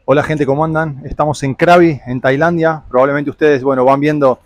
Hola gente, ¿cómo andan? Estamos en Krabi, en Tailandia. Probablemente ustedes, bueno, van viendo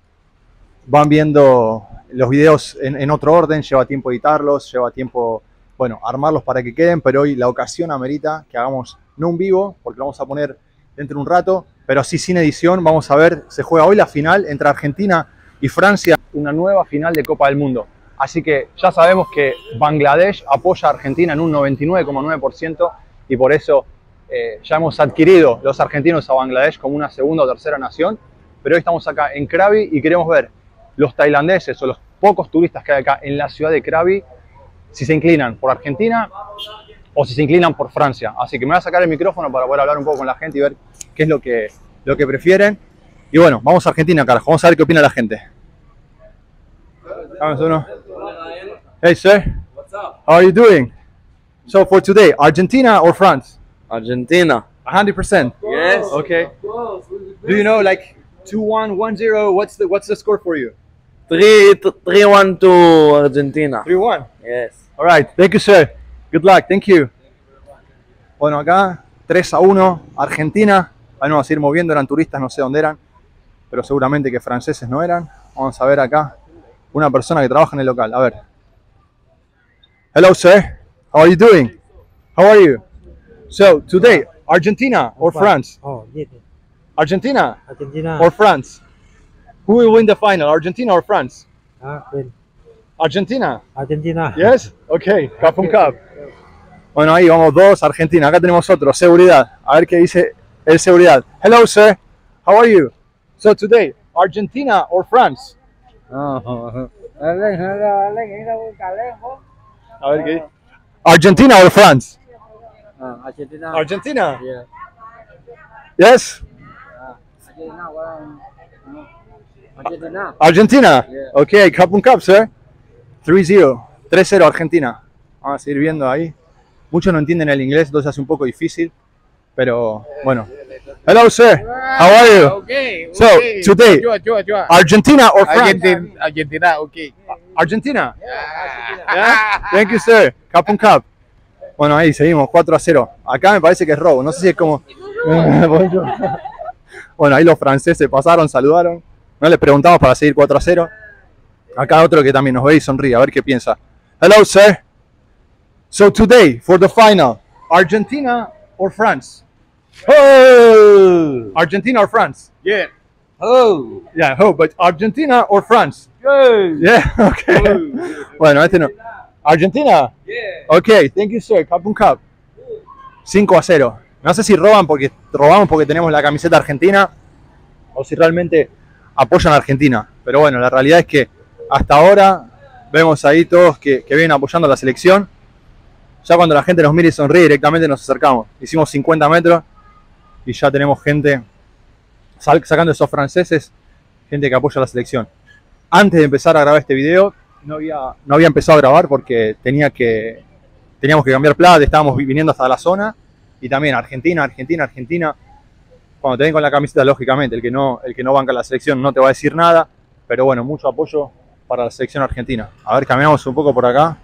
los videos en otro orden. Lleva tiempo editarlos, lleva tiempo, bueno, armarlos para que queden. Pero hoy la ocasión amerita que hagamos no un vivo, porque lo vamos a poner dentro de un rato, pero sí sin edición. Vamos a ver, se juega hoy la final entre Argentina y Francia, una nueva final de Copa del Mundo. Así que ya sabemos que Bangladesh apoya a Argentina en un 99,9% y por eso ya hemos adquirido los argentinos a Bangladesh como una segunda o tercera nación, pero hoy estamos acá en Krabi y queremos ver los tailandeses o los pocos turistas que hay acá en la ciudad de Krabi si se inclinan por Argentina o si se inclinan por Francia. Así que me voy a sacar el micrófono para poder hablar un poco con la gente y ver qué es lo que prefieren. Y bueno, vamos a Argentina, carajo. Vamos a ver qué opina la gente. Vamos uno. Hey sir, What's up? how are you doing? So for today, Argentina or France? Argentina. 100%. Yes. Okay. Do you know like 2-1, 1-0? What's the score for you? 3-1 to Argentina. 3-1. Yes. All right. Thank you, sir. Good luck. Thank you. Bueno, acá 3-1 Argentina. Vamos a seguir moviendo. Eran turistas, no sé dónde eran, pero seguramente que franceses no eran. Vamos a ver acá una persona que trabaja en el local. A ver. Hello, sir. How are you doing? How are you? So today, Argentina or France? Oh, yes. Argentina Argentina. or France? Who will win the final, Argentina or France? Win. Argentina. Argentina. Yes? Okay, cup and cup. Bueno, ahí vamos dos, Argentina. Acá tenemos otro, seguridad. A ver qué dice el seguridad. Hello, sir. How are you? So today, Argentina or France? A ver qué dice. Argentina or France? Argentina. Argentina. Yeah. Yes? Argentina. Argentina. Yeah. Okay, cup and cup, sir. 3-0. 3-0 Argentina. Vamos a seguir viendo ahí. Muchos no entienden el inglés, entonces hace un poco difícil. Pero bueno. Hello, sir. How are you? Okay. So, okay. today, Sure. Argentina or France? Argentina, okay. Argentina. Yeah? Thank you, sir. Cup and cup. Bueno, ahí seguimos, 4-0. Acá me parece que es robo. No sé si es como... Bueno, ahí los franceses pasaron, saludaron. No les preguntamos para seguir 4-0. Acá otro que también nos ve y sonríe. A ver qué piensa. Hello, sir. So today, for the final, Argentina or France? Oh! Argentina or France? Yeah. Oh! Yeah, but Argentina or France? Yeah, okay. Bueno, este no. Argentina? Yeah. Okay, thank you, sir. Cup and cup. 5-0. No sé si robamos porque tenemos la camiseta argentina o si realmente apoyan a Argentina. Pero bueno, la realidad es que hasta ahora vemos ahí todos que vienen apoyando a la selección. Ya cuando la gente nos mira y sonríe, directamente nos acercamos. Hicimos 50 metros y ya tenemos gente sacando esos franceses, gente que apoya a la selección. Antes de empezar a grabar este video, no había empezado a grabar porque teníamos que cambiar plata, estábamos viniendo hasta la zona. Y también Argentina. Cuando te ven con la camiseta, lógicamente, el que no banca la selección no te va a decir nada. Pero bueno, mucho apoyo para la selección argentina. A ver, caminamos un poco por acá.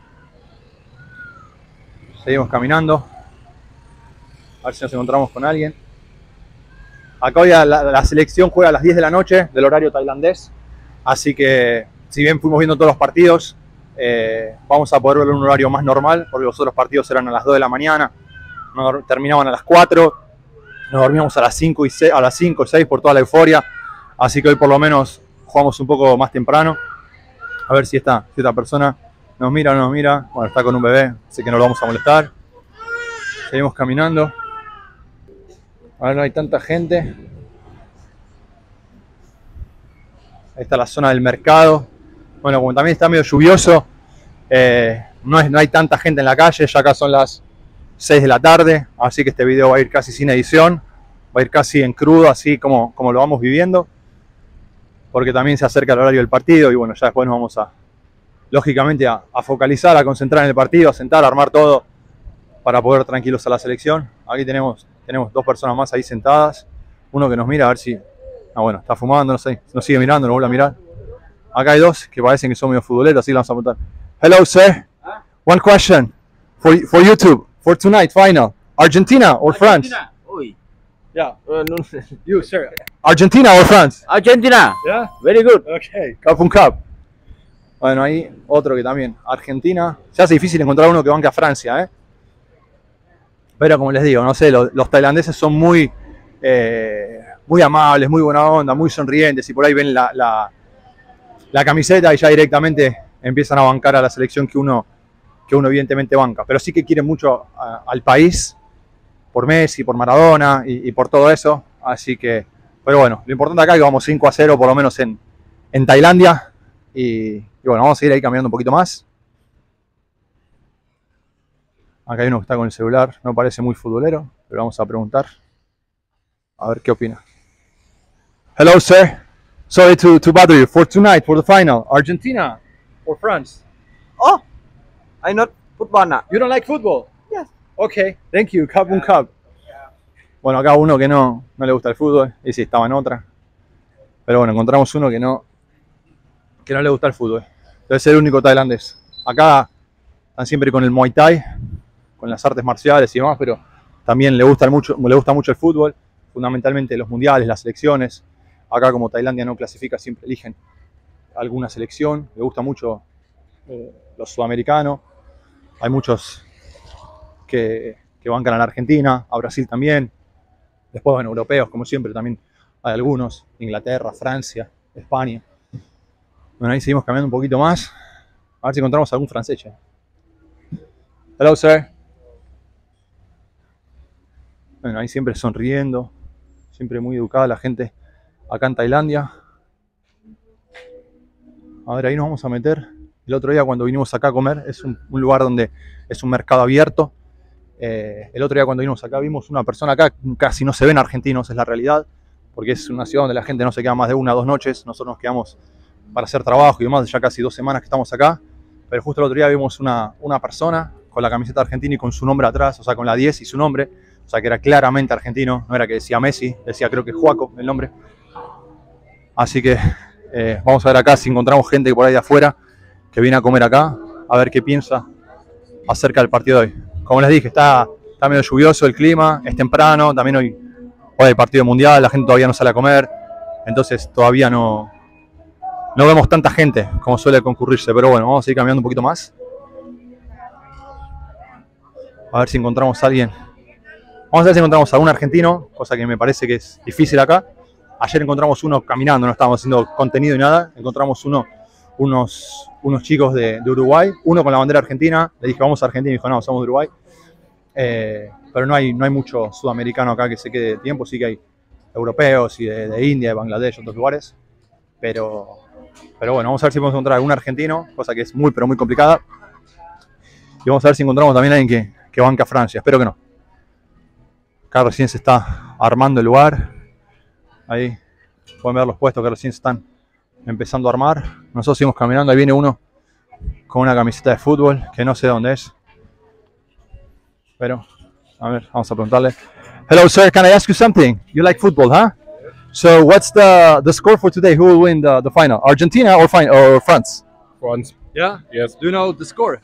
Seguimos caminando. A ver si nos encontramos con alguien. Acá hoy la selección juega a las 10 de la noche del horario tailandés. Así que, si bien fuimos viendo todos los partidos, vamos a poder verlo en un horario más normal, porque los otros partidos eran a las 2 de la mañana, terminaban a las 4, nos dormíamos a las 5 o 6 por toda la euforia. Así que hoy por lo menos jugamos un poco más temprano. A ver si esta persona nos mira o no nos mira. Bueno, está con un bebé, así que no lo vamos a molestar. Seguimos caminando. Ahora no hay tanta gente. Ahí está la zona del mercado. Bueno, como también está medio lluvioso, no hay tanta gente en la calle. Ya acá son las 6 de la tarde, así que este video va a ir casi sin edición. Va a ir casi en crudo, así como lo vamos viviendo. Porque también se acerca el horario del partido y bueno, ya después nos vamos lógicamente a focalizar, a concentrar en el partido, a sentar, a armar todo para poder tranquilos a la selección. Aquí tenemos dos personas más ahí sentadas. Uno que nos mira a ver si... bueno, está fumando, no sé, nos sigue mirando, nos vuelve a mirar. Acá hay dos que parecen que son medio futboleros, así que vamos a preguntar. Hello, sir. One question for YouTube. For tonight, final. Argentina or France? Uy. Yeah. No. You, sir. Argentina or France? Argentina. Yeah. Very good. Okay. Cup un cup. Bueno, ahí otro que también. Argentina. Se hace difícil encontrar uno que banque a Francia, ¿eh? Pero como les digo, no sé, los tailandeses son muy amables, muy buena onda, muy sonrientes. Y por ahí ven la camiseta y ya directamente empiezan a bancar a la selección que uno evidentemente banca. Pero sí que quieren mucho al país, por Messi, por Maradona y por todo eso. Así que, pero bueno, lo importante acá es que vamos 5-0 por lo menos en Tailandia. Y bueno, vamos a seguir ahí caminando un poquito más. Acá hay uno que está con el celular, no parece muy futbolero, pero vamos a preguntar. A ver qué opina. Hello, sir. Sorry to bother you. For tonight, for the final, Argentina or France? Oh, I not football now. You don't like football? Yes. Okay, thank you. Cup un cup. Bueno, acá uno que no le gusta el fútbol. Y sí, estaba en otra. Pero bueno, encontramos uno que no le gusta el fútbol. Debe ser el único tailandés. Acá están siempre con el Muay Thai, con las artes marciales y demás, pero también le gusta mucho el fútbol, fundamentalmente los mundiales, las selecciones. Acá como Tailandia no clasifica, siempre eligen alguna selección. Le gusta mucho los sudamericanos. Hay muchos que bancan a la Argentina, a Brasil también. Después, bueno, europeos, como siempre, también hay algunos. Inglaterra, Francia, España. Bueno, ahí seguimos caminando un poquito más. A ver si encontramos algún francés. Ya. Hello, sir. Bueno, ahí siempre sonriendo. Siempre muy educada la gente acá en Tailandia. A ver, ahí nos vamos a meter. El otro día cuando vinimos acá a comer, es un lugar donde es un mercado abierto. El otro día cuando vinimos acá vimos una persona acá, casi no se ven argentinos, es la realidad, porque es una ciudad donde la gente no se queda más de 1 o 2 noches. Nosotros nos quedamos para hacer trabajo y demás, ya casi 2 semanas que estamos acá. Pero justo el otro día vimos una persona con la camiseta argentina y con su nombre atrás, o sea, con la 10 y su nombre, o sea, que era claramente argentino, no era que decía Messi, decía creo que Juaco el nombre. Así que vamos a ver acá si encontramos gente que por ahí de afuera que viene a comer acá, a ver qué piensa acerca del partido de hoy. Como les dije, está medio lluvioso el clima, es temprano, también hoy hay partido mundial, la gente todavía no sale a comer, entonces todavía no vemos tanta gente como suele concurrirse, pero bueno, vamos a ir caminando un poquito más. A ver si encontramos a alguien. Vamos a ver si encontramos a algún argentino, cosa que me parece que es difícil acá. Ayer encontramos uno caminando, no estábamos haciendo contenido y nada. Encontramos unos chicos de Uruguay, uno con la bandera argentina. Le dije, vamos a Argentina, y dijo, no, somos de Uruguay. Pero no hay mucho sudamericano acá que se quede de tiempo. Sí que hay europeos y de India, de Bangladesh, otros lugares. Pero bueno, vamos a ver si podemos encontrar algún argentino, cosa que es muy, pero muy complicada. Y vamos a ver si encontramos también a alguien que banca a Francia. Espero que no. Acá recién se está armando el lugar. Ahí pueden ver los puestos que recién se están empezando a armar. Nosotros seguimos caminando. Ahí viene uno con una camiseta de fútbol que no sé dónde es. Pero, a ver, vamos a preguntarle. Hello, sir. Can I ask you something? You like football, huh? So, what's the score for today? Who will win the final? Argentina or France? France. Yeah. Yes. Do you know the score?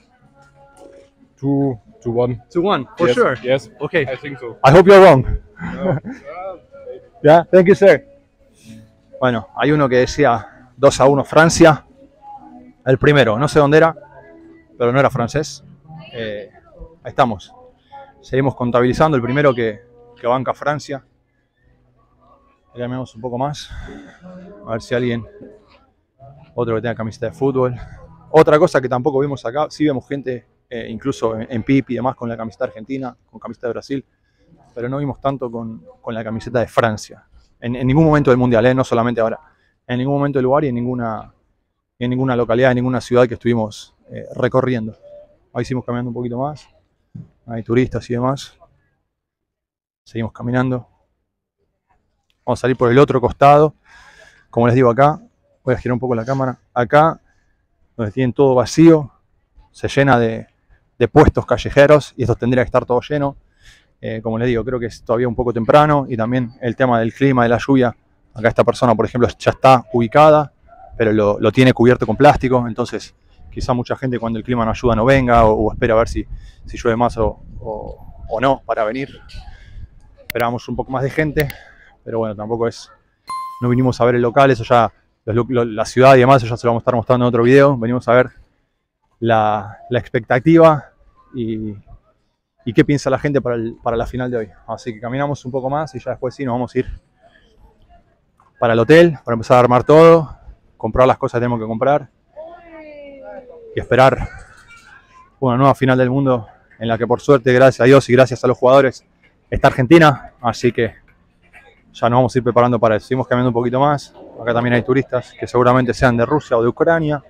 2-1. 2-1, for Yes. sure. Yes. Okay. I think so. I hope you're wrong. Yeah, thank you, sir. Bueno, hay uno que decía 2-1 Francia. El primero, no sé dónde era, pero no era francés. Ahí estamos. Seguimos contabilizando. El primero que banca Francia. Miramos un poco más. A ver si alguien. Otro que tenga camiseta de fútbol. Otra cosa que tampoco vimos acá. Sí vemos gente, incluso en PIP y demás, con la camiseta argentina, con camiseta de Brasil. Pero no vimos tanto con la camiseta de Francia. En ningún momento del mundial, no solamente ahora. En ningún momento del lugar y en ninguna localidad, en ninguna ciudad que estuvimos recorriendo. Ahí seguimos caminando un poquito más. Hay turistas y demás. Seguimos caminando. Vamos a salir por el otro costado. Como les digo acá, voy a girar un poco la cámara. Acá, donde tienen todo vacío, se llena de puestos callejeros y esto tendría que estar todo lleno. Como les digo, creo que es todavía un poco temprano y también el tema del clima, de la lluvia. Acá esta persona, por ejemplo, ya está ubicada, pero lo tiene cubierto con plástico, entonces quizá mucha gente cuando el clima no ayuda no venga o espera a ver si llueve más o no para venir. Esperábamos un poco más de gente, pero bueno, tampoco es... No vinimos a ver el local, eso ya... La ciudad y demás, eso ya se lo vamos a estar mostrando en otro video. Venimos a ver la expectativa y qué piensa la gente para la final de hoy. Así que caminamos un poco más y ya después sí nos vamos a ir para el hotel, para empezar a armar todo, comprar las cosas que tenemos que comprar y esperar una nueva final del mundo en la que por suerte, gracias a Dios y gracias a los jugadores, está Argentina. Así que ya nos vamos a ir preparando para eso. Seguimos caminando un poquito más. Acá también hay turistas que seguramente sean de Rusia o de Ucrania.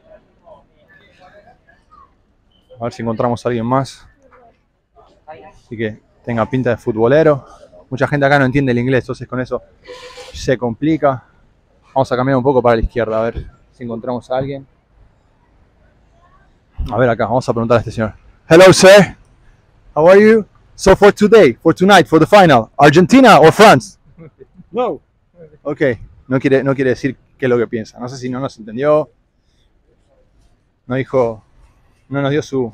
A ver si encontramos a alguien más. Así que tenga pinta de futbolero. Mucha gente acá no entiende el inglés, entonces con eso se complica. Vamos a caminar un poco para la izquierda, a ver si encontramos a alguien. A ver acá, vamos a preguntar a este señor. Hello, sir. How are you? So for today, for tonight, for the final, Argentina or France? No. Ok, no quiere decir qué es lo que piensa. No sé si no nos entendió. No dijo, no nos dio su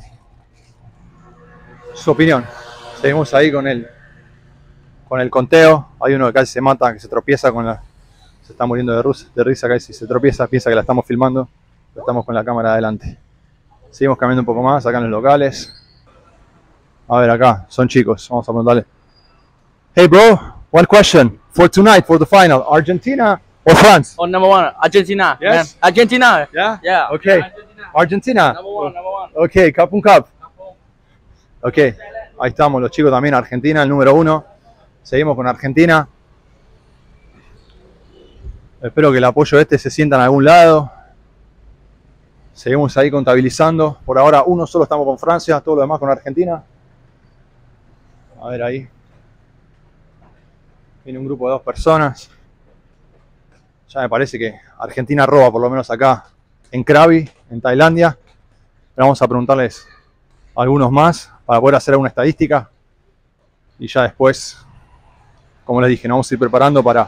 opinión. Seguimos ahí con el conteo. Hay uno que casi se mata, que se tropieza se está muriendo de risa casi, se tropieza, piensa que la estamos filmando. Estamos con la cámara adelante. Seguimos caminando un poco más acá en los locales. A ver acá, son chicos, vamos a preguntarle. Hey bro, one question. For tonight, for the final, Argentina or France? Oh, number one, Argentina. Yes? Man. Argentina. Yeah? Yeah. Okay. Argentina. Number one. Ok, cup un cup. Ok, ahí estamos los chicos también, Argentina, el número 1. Seguimos con Argentina. Espero que el apoyo se sienta en algún lado. Seguimos ahí contabilizando. Por ahora uno solo estamos con Francia, todo lo demás con Argentina. A ver ahí. Viene un grupo de 2 personas. Ya me parece que Argentina roba, por lo menos acá en Krabi, en Tailandia. Pero vamos a preguntarles a algunos más para poder hacer alguna estadística. Y ya después, como les dije, nos vamos a ir preparando para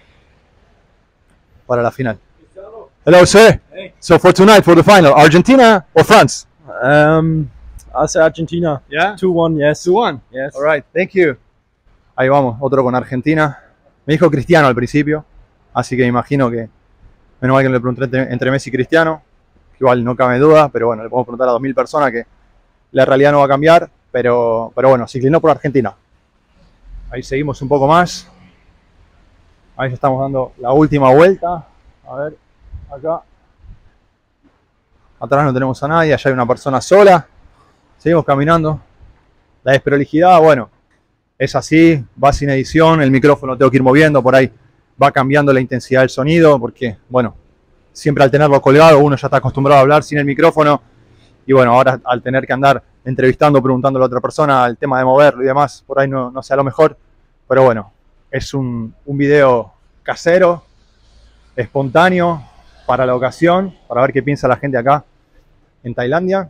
la final. Hello, sir. Hey. So for tonight, for the final, Argentina or France? I'll say Argentina. Yeah. 2-1, yes. 2-1. Yes. All right, thank you. Ahí vamos, otro con Argentina. Me dijo Cristiano al principio, así que me imagino que, menos mal que no le pregunté entre Messi y Cristiano, que igual no cabe duda, pero bueno, le podemos preguntar a 2000 personas que la realidad no va a cambiar, pero bueno, se inclinó por Argentina. Ahí seguimos un poco más. Ahí ya estamos dando la última vuelta. A ver, acá. Atrás no tenemos a nadie, allá hay una persona sola. Seguimos caminando. La desprolijidad, bueno, es así, va sin edición, el micrófono tengo que ir moviendo, por ahí va cambiando la intensidad del sonido, porque, bueno, siempre al tenerlo colgado uno ya está acostumbrado a hablar sin el micrófono, y bueno, ahora al tener que andar entrevistando, preguntando a la otra persona el tema de moverlo y demás, por ahí no sea lo mejor, pero bueno, es un video casero, espontáneo, para la ocasión, para ver qué piensa la gente acá en Tailandia.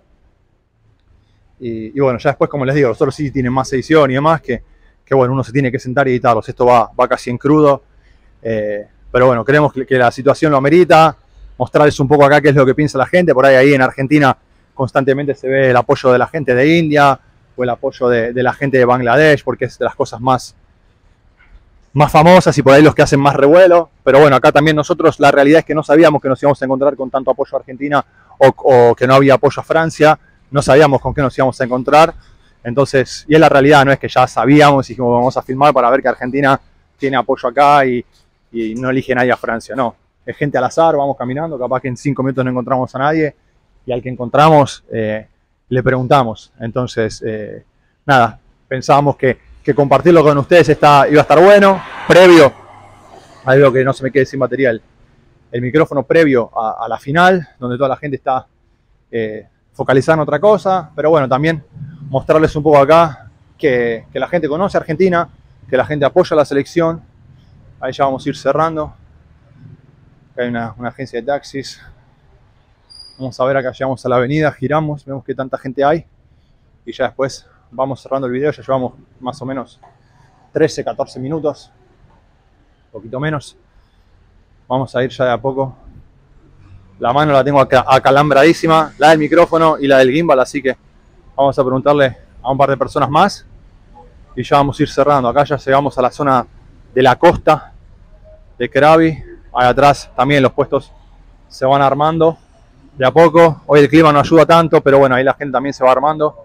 Y bueno, ya después, como les digo, los otros sí tienen más edición y demás, que bueno, uno se tiene que sentar y editarlos. Esto va casi en crudo. Pero bueno, creemos que la situación lo amerita. Mostrarles un poco acá qué es lo que piensa la gente. Por ahí en Argentina constantemente se ve el apoyo de la gente de India o el apoyo de la gente de Bangladesh, porque es de las cosas más famosas y por ahí los que hacen más revuelo. Pero bueno, acá también nosotros la realidad es que no sabíamos que nos íbamos a encontrar con tanto apoyo a Argentina o que no había apoyo a Francia. No sabíamos con qué nos íbamos a encontrar. Entonces, y es la realidad, no es que ya sabíamos y dijimos vamos a filmar para ver que Argentina tiene apoyo acá y no elige nadie a Francia. No, es gente al azar, vamos caminando, capaz que en 5 minutos no encontramos a nadie y al que encontramos le preguntamos. Entonces, nada, pensábamos que compartirlo con ustedes iba a estar bueno. Previo, ahí veo que no se me quede sin material, el micrófono previo a la final, donde toda la gente está focalizada en otra cosa, pero bueno, también mostrarles un poco acá que la gente conoce a Argentina, que la gente apoya a la selección. Ahí ya vamos a ir cerrando. Acá hay una agencia de taxis. Vamos a ver, acá llegamos a la avenida, giramos, vemos que tanta gente hay y ya después vamos cerrando el video. Ya llevamos más o menos 13, 14 minutos, un poquito menos. Vamos a ir ya de a poco. La mano la tengo acalambradísima, la del micrófono y la del gimbal, así que vamos a preguntarle a un par de personas más y ya vamos a ir cerrando. Acá ya llegamos a la zona de la costa de Krabi. Ahí atrás también los puestos se van armando de a poco. Hoy el clima no ayuda tanto, pero bueno, ahí la gente también se va armando.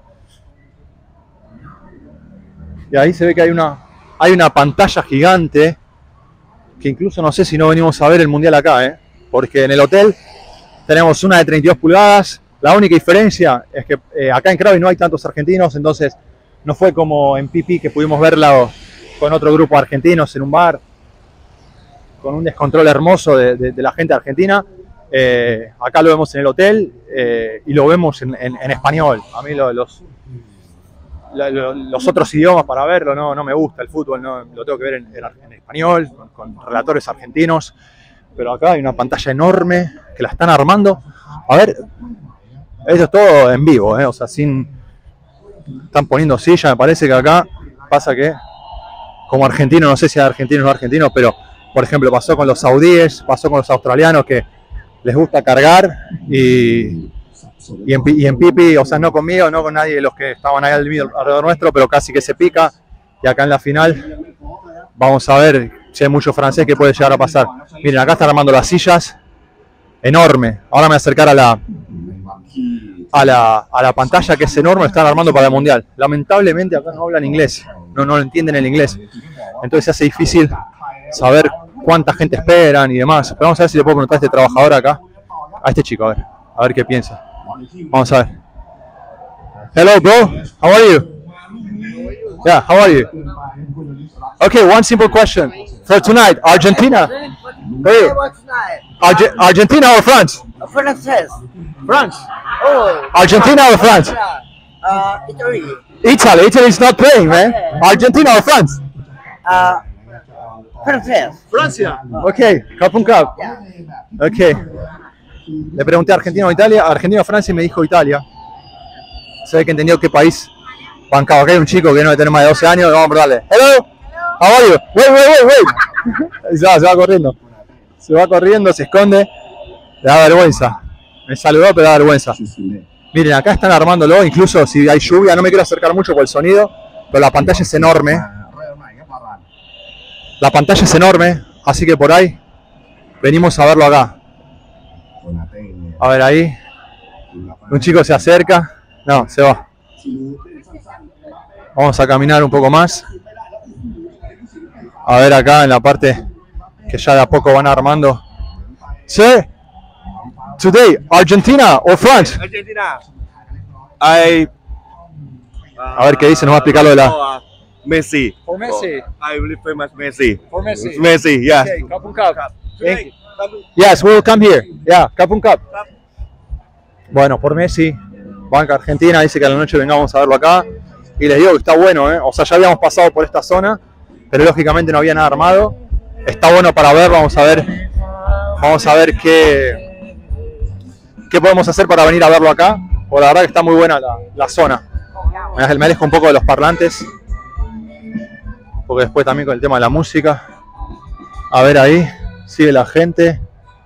Y ahí se ve que hay una pantalla gigante, que incluso no sé si no venimos a ver el mundial acá, porque en el hotel tenemos una de 32 pulgadas. La única diferencia es que acá en Krabi no hay tantos argentinos, entonces no fue como en Pipi que pudimos verla con otro grupo de argentinos en un bar, con un descontrol hermoso de la gente argentina. Acá lo vemos en el hotel y lo vemos en español. A mí los otros idiomas para verlo no me gusta, el fútbol no, lo tengo que ver en español, con relatores argentinos. Pero acá hay una pantalla enorme que la están armando. A ver, esto es todo en vivo, o sea, están poniendo silla. Me parece que acá pasa que, como argentino, no sé si hay argentinos o no argentinos, pero por ejemplo pasó con los saudíes, pasó con los australianos, que les gusta cargar y en Pipi, o sea, no conmigo, no con nadie de los que estaban ahí alrededor nuestro, pero casi que se pica. Y acá en la final vamos a ver si hay mucho francés que puede llegar a pasar. Miren, acá están armando las sillas, enorme. Ahora me voy a acercar a la pantalla, que es enorme, están armando para el mundial. Lamentablemente acá no hablan inglés, no entienden el inglés, entonces se hace difícil saber cuánta gente esperan y demás. Pero vamos a ver si le puedo preguntar a este trabajador acá, a este chico, a ver qué piensa. Vamos a ver. Hello, bro. How are you? Yeah, how are you? Okay, one simple question. For tonight, Argentina. Who are you? Argentina or France? Francés. France. Oh. Argentina or France? Italy. Italy. Italy is not playing, man. Argentina or France? Francés. Francia. Okay, cup and cup. Okay. Le pregunté a Argentina o Italia, Argentina o Francia, y me dijo Italia. Se ve que entendió qué país bancaba. Acá hay un chico que no debe tener más de 12 años. Vamos a preguntarle. Hello, how are you? Wait. Se va corriendo. Se va corriendo, se esconde. Le da vergüenza. Me saludó, pero da vergüenza. Miren, acá están armándolo, incluso si hay lluvia. No me quiero acercar mucho por el sonido, pero la pantalla es enorme. La pantalla es enorme, así que por ahí venimos a verlo acá. A ver ahí. Un chico se acerca. No, se va. Vamos a caminar un poco más. A ver acá en la parte que ya de a poco van armando. Sir, today, Argentina or France? Argentina. A ver qué dice, nos va a explicar lo de la... Messi. For Messi. I believe famous Messi. For Messi. Messi, yes. Okay, cup and cup. Thank you. Yes, we'll come here. Yeah, cup and cup. Bueno, por Messi, banca Argentina, dice que a la noche vengamos a verlo acá. Y les digo que está bueno, o sea, ya habíamos pasado por esta zona, pero lógicamente no había nada armado. Está bueno para ver, vamos a ver qué podemos hacer para venir a verlo acá. Por la verdad que está muy buena la zona. Me alejo un poco de los parlantes, porque después también con el tema de la música. A ver ahí, sigue la gente.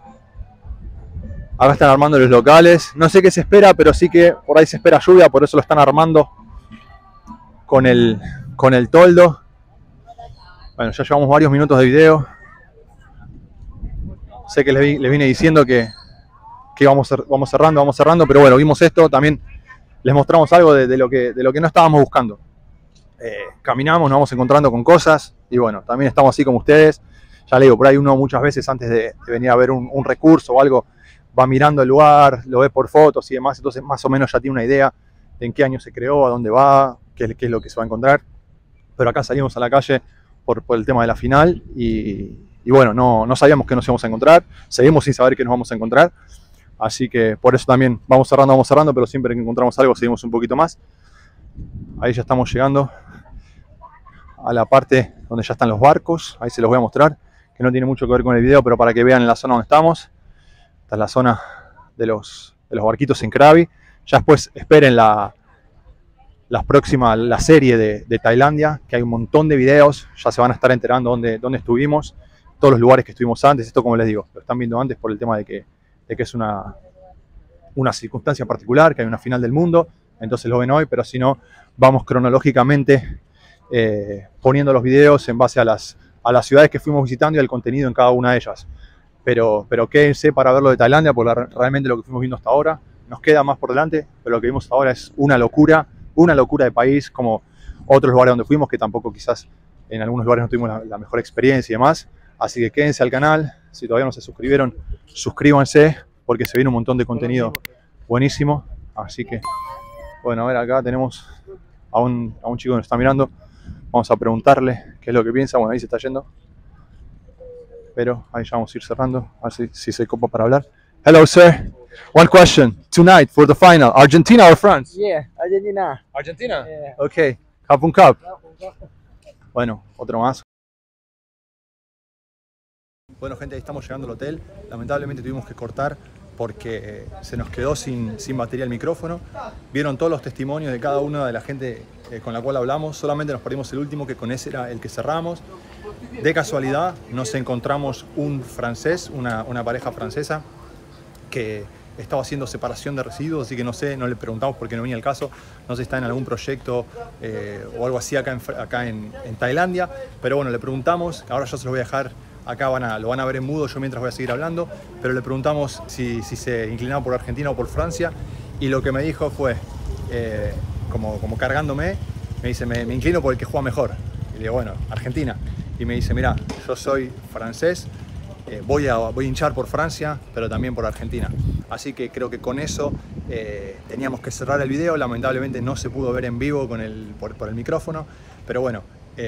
Acá están armando los locales. No sé qué se espera, pero sí que por ahí se espera lluvia, por eso lo están armando con el toldo. Bueno, ya llevamos varios minutos de video. Sé que les vine diciendo que vamos cerrando, pero bueno, vimos esto. También les mostramos algo de lo que no estábamos buscando. Caminamos, nos vamos encontrando con cosas y bueno, también estamos así como ustedes. Ya le digo, por ahí uno muchas veces antes de venir a ver un recurso o algo, va mirando el lugar, lo ve por fotos y demás, entonces más o menos ya tiene una idea de en qué año se creó, a dónde va, qué es lo que se va a encontrar. Pero acá salimos a la calle por el tema de la final y bueno, no sabíamos qué nos íbamos a encontrar, seguimos sin saber qué nos vamos a encontrar, así que por eso también vamos cerrando, pero siempre que encontramos algo seguimos un poquito más. Ahí ya estamos llegando a la parte donde ya están los barcos, ahí se los voy a mostrar, que no tiene mucho que ver con el video, pero para que vean en la zona donde estamos. Esta es la zona de los barquitos en Krabi. Ya después esperen la serie de Tailandia, que hay un montón de videos, ya se van a estar enterando dónde estuvimos, todos los lugares que estuvimos antes. Esto, como les digo, lo están viendo antes por el tema de que es una circunstancia particular, que hay una final del mundo, entonces lo ven hoy, pero si no, vamos cronológicamente poniendo los videos en base a las ciudades que fuimos visitando y al contenido en cada una de ellas. Pero quédense para ver lo de Tailandia, porque realmente lo que fuimos viendo hasta ahora nos queda más por delante, pero lo que vimos hasta ahora es una locura de país, como otros lugares donde fuimos, que tampoco quizás en algunos lugares no tuvimos la mejor experiencia y demás. Así que quédense al canal, si todavía no se suscribieron, suscríbanse, porque se viene un montón de contenido buenísimo. Así que, bueno, a ver, acá tenemos a un chico que nos está mirando. Vamos a preguntarle qué es lo que piensa. Bueno, ahí se está yendo. Pero ahí ya vamos a ir cerrando, a ver si se copa para hablar. Hello, sir. One question. Tonight, for the final, Argentina or France? Yeah, Argentina. Argentina? Yeah. Okay. Cup and cup. Bueno, otro más. Bueno, gente, ahí estamos llegando al hotel. Lamentablemente tuvimos que cortar porque se nos quedó sin batería el micrófono. Vieron todos los testimonios de cada una de la gente con la cual hablamos. Solamente nos perdimos el último, que con ese era el que cerramos. De casualidad nos encontramos un francés, una pareja francesa que estaba haciendo separación de residuos, así que no sé, no le preguntamos porque no venía el caso. No sé si está en algún proyecto o algo así acá en Tailandia. Pero bueno, le preguntamos, ahora yo se los voy a dejar. Acá lo van a ver en mudo, yo mientras voy a seguir hablando, pero le preguntamos si se inclinaba por Argentina o por Francia, y lo que me dijo fue, como cargándome, me dice, me inclino por el que juega mejor. Y le digo, bueno, Argentina. Y me dice, mira, yo soy francés, voy a hinchar por Francia, pero también por Argentina. Así que creo que con eso teníamos que cerrar el video. Lamentablemente no se pudo ver en vivo por el micrófono, pero bueno,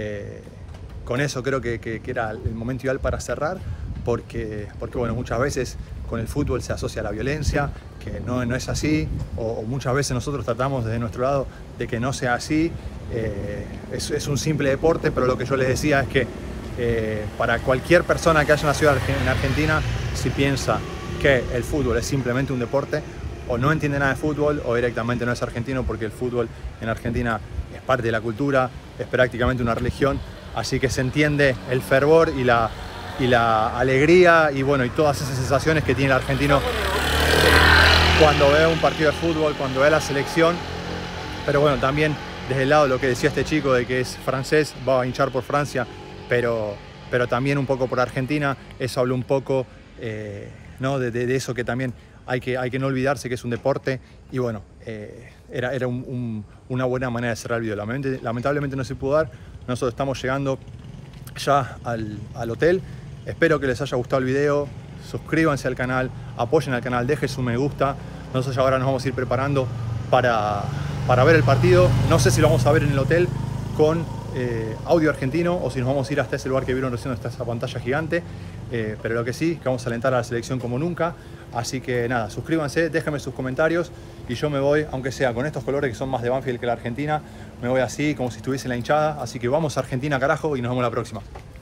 con eso creo que era el momento ideal para cerrar, porque bueno, muchas veces con el fútbol se asocia la violencia, que no es así, o muchas veces nosotros tratamos desde nuestro lado de que no sea así. Es un simple deporte, pero lo que yo les decía es que para cualquier persona que haya nacido en Argentina, si piensa que el fútbol es simplemente un deporte, o no entiende nada de fútbol, o directamente no es argentino, porque el fútbol en Argentina es parte de la cultura, es prácticamente una religión. Así que se entiende el fervor y la alegría y bueno, y todas esas sensaciones que tiene el argentino cuando ve un partido de fútbol, cuando ve la selección. Pero bueno, también desde el lado de lo que decía este chico, de que es francés, va a hinchar por Francia, pero también un poco por Argentina. Eso habla un poco ¿no? de eso, que también hay que no olvidarse que es un deporte. Y bueno, era una buena manera de cerrar el video. Lamentablemente no se pudo dar. Nosotros estamos llegando ya al hotel. Espero que les haya gustado el video. Suscríbanse al canal, apoyen al canal, dejen su me gusta. Nosotros ahora nos vamos a ir preparando para ver el partido. No sé si lo vamos a ver en el hotel con audio argentino o si nos vamos a ir hasta ese lugar que vieron recién, hasta esa pantalla gigante. Pero lo que sí, que vamos a alentar a la selección como nunca. Así que nada, suscríbanse, déjenme sus comentarios y yo me voy, aunque sea con estos colores que son más de Banfield que la Argentina, me voy así como si estuviese en la hinchada. Así que vamos a Argentina, carajo, y nos vemos la próxima.